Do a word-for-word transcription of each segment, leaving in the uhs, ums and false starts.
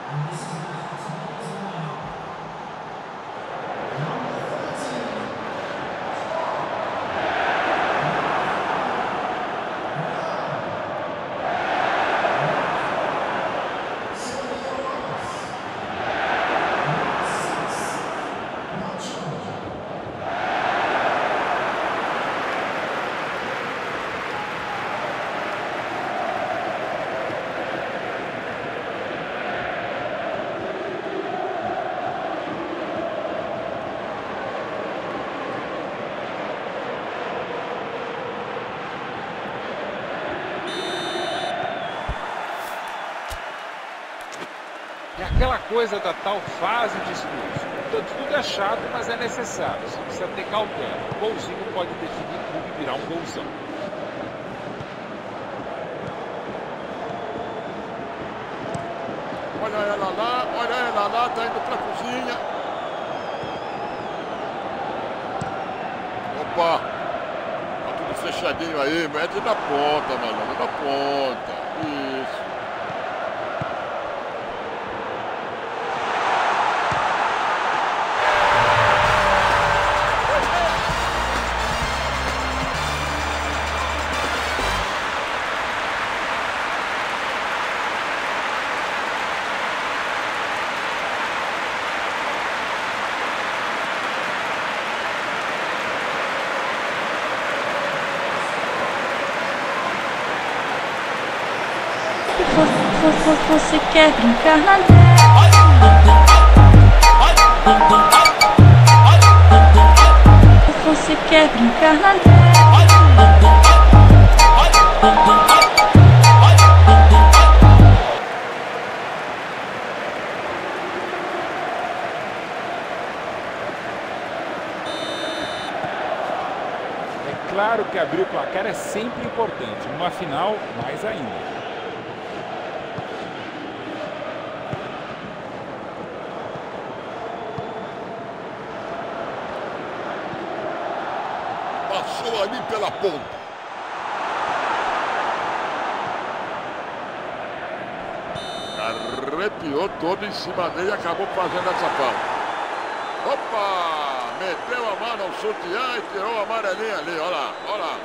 É aquela coisa da tal fase de estudos. Tudo, tudo é chato, mas é necessário. Você precisa ter cautela. O golzinho pode definir tudo e virar um golzão. Olha ela lá, olha ela lá, tá indo pra cozinha. Opa! Tá tudo fechadinho aí, mete na ponta, malandro, na ponta. Isso. Você quer brincar na Você quer brincar na É claro que abrir o placar é sempre importante. Numa final, mais ainda. Passou ali pela ponta. Arrepiou todo em cima dele e acabou fazendo essa falta. Opa! Meteu a mão no sutiã e tirou a amarelinha ali. Olha lá, olha lá.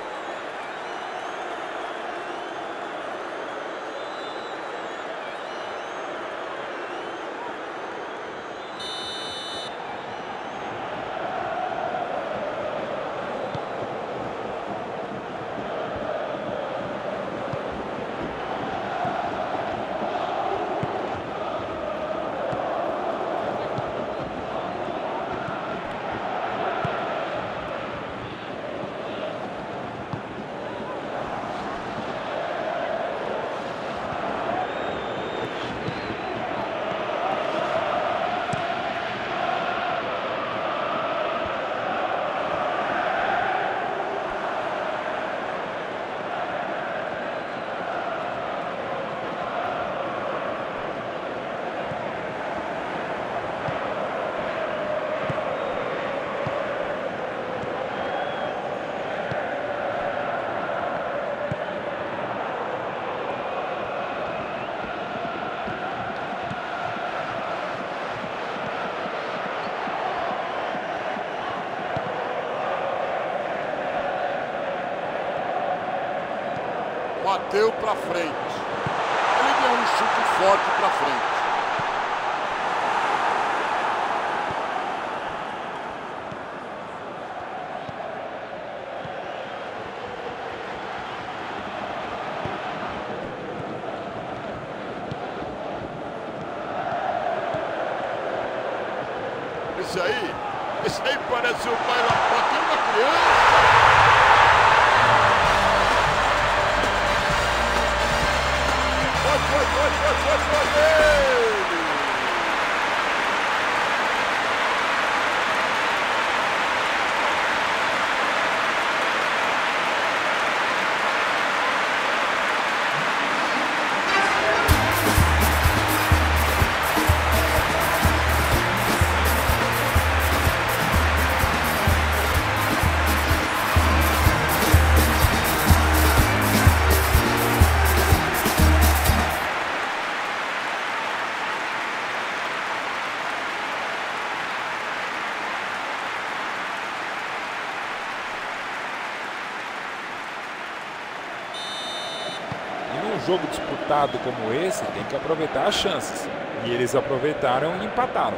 Bateu pra frente. Ele deu um chute forte pra frente. Esse aí, esse aí parece o pai lá, bateu na criança. Foi, foi, foi, foi, foi, foi ele! um jogo disputado como esse, tem que aproveitar as chances. E eles aproveitaram e empataram.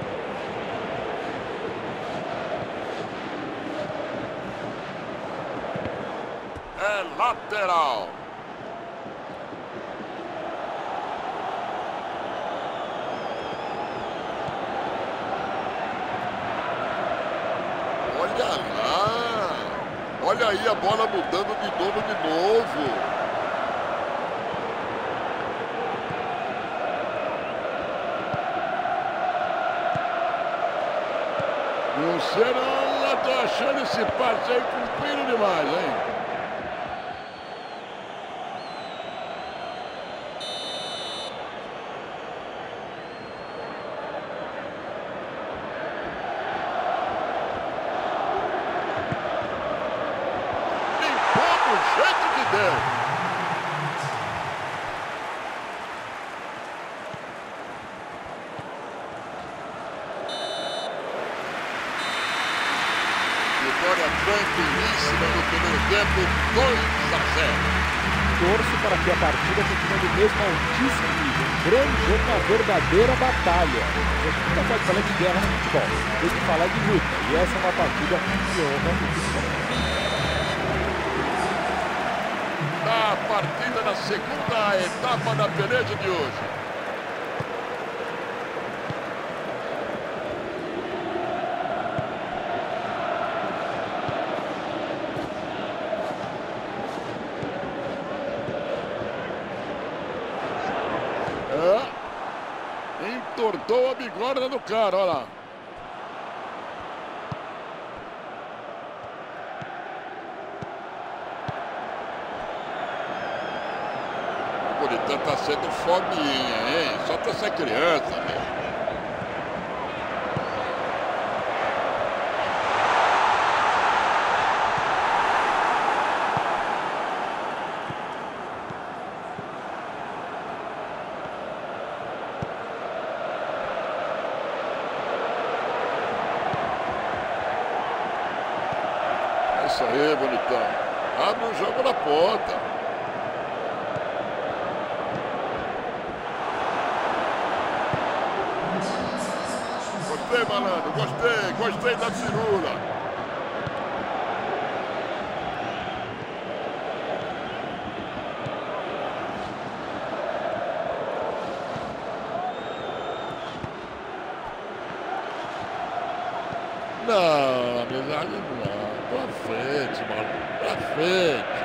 É lateral. Olha lá. Olha aí a bola mudando de dono de novo. O Serão, eu tô achando esse passe aí cumprido demais, hein? Limpou do jeito que deu. Vitória tranquilíssima no primeiro tempo, dois a zero. Torço para que a partida continue do mesmo altíssimo nível. Um grande jogo, uma verdadeira batalha. A gente nunca pode falar de guerra no futebol, tem que falar de luta. E essa é uma partida que honra o futebol. Na partida da segunda etapa da peleja de hoje. Entortou a bigorna do cara, olha lá. O Bonitão tá sendo fominha, hein? Só pra essa criança, né? Isso aí, Bonitão. Abre o jogo na ponta. Gostei, malandro. Gostei. Gostei da firula. Não, amizade não. Pra frente, mano. Pra frente.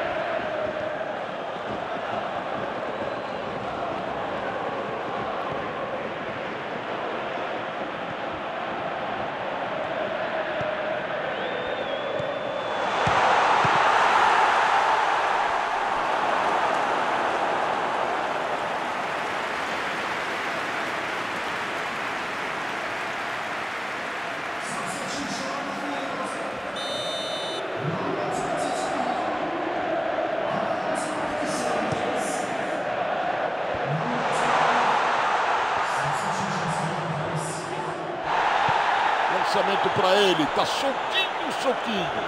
Lançamento para ele, tá soquinho, soquinho.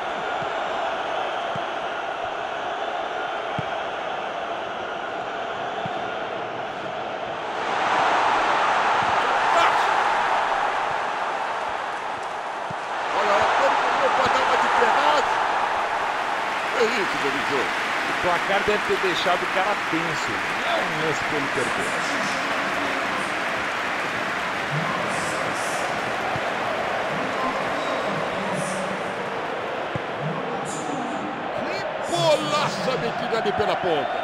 Olha, todo mundo pode dar uma de penalti. É isso, Benizão. O placar deve ter deixado o cara tenso. Não é um lance para ele perder. Golaça metida ali pela ponta.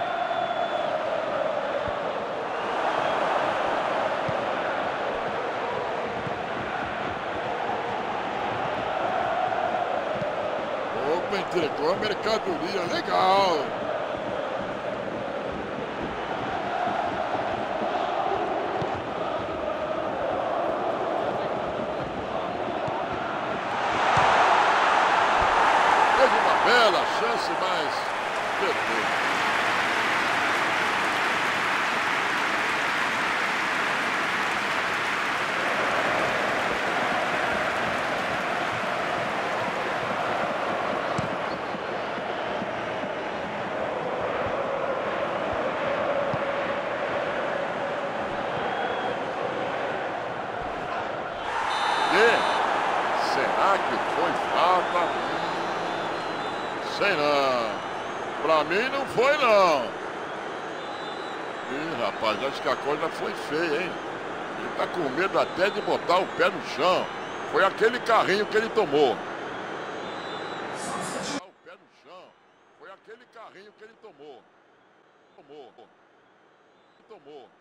Opa, entregou a mercadoria, legal. Teve uma bela chance, mas perdeu. Será que foi falta? Sei não. Pra mim não foi não. Ih, rapaz, acho que a coisa foi feia, hein? Ele tá com medo até de botar o pé no chão. Foi aquele carrinho que ele tomou. Botar o pé no chão. Foi aquele carrinho que ele tomou. Tomou. Tomou.